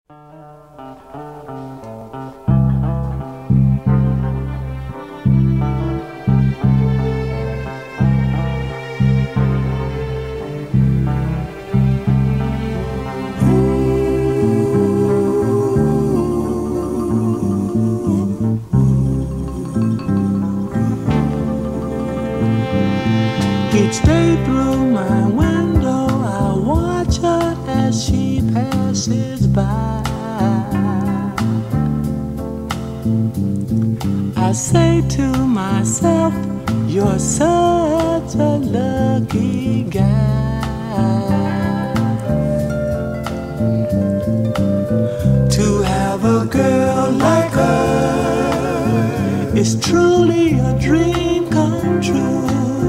Each day through my window I watch her as she passes by. I say to myself, you're such a lucky guy to have a girl like her. It's truly a dream come true.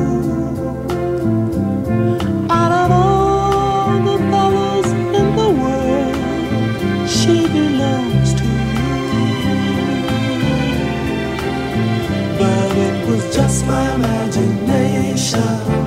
She belongs to you, but it was just my imagination.